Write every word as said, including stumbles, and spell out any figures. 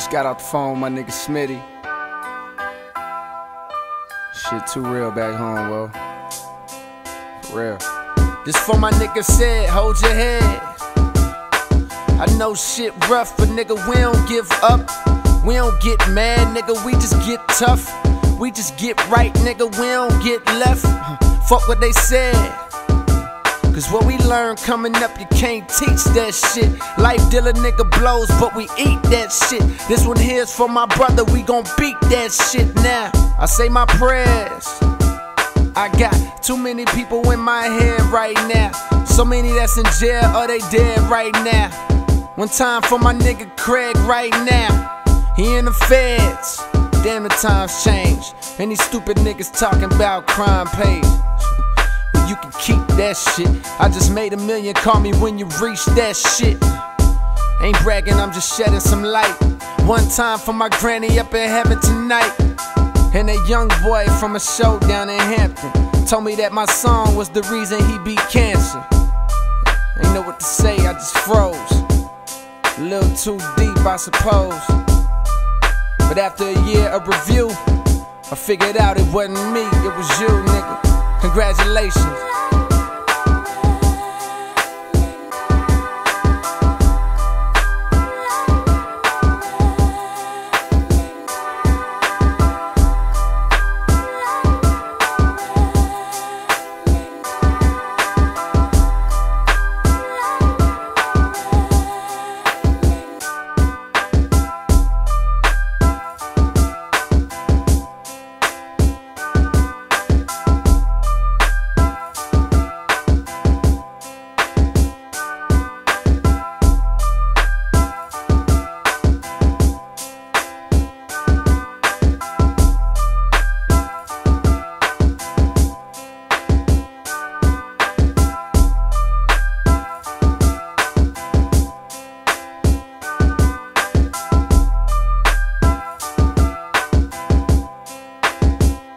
Just got off the phone with my nigga Smitty. Shit too real back home, well. For real. This for my nigga said, hold your head. I know shit rough, but nigga, we don't give up. We don't get mad, nigga, we just get tough. We just get right, nigga, we don't get left. Fuck what they said. Cause what we learn coming up, you can't teach that shit. Life dealer nigga blows, but we eat that shit. This one here's for my brother, we gon' beat that shit now. I say my prayers. I got too many people in my head right now. So many that's in jail or they dead right now. One time for my nigga Craig right now. He in the feds. Damn, the times change. And these stupid niggas talking about crime pays. You can keep that shit. I just made a million, call me when you reach that shit. Ain't bragging, I'm just shedding some light. One time for my granny up in heaven tonight. And a young boy from a show down in Hampton told me that my song was the reason he beat cancer. Ain't know what to say, I just froze. A little too deep, I suppose. But after a year of review, I figured out it wasn't me, it was you, nigga. Congratulations.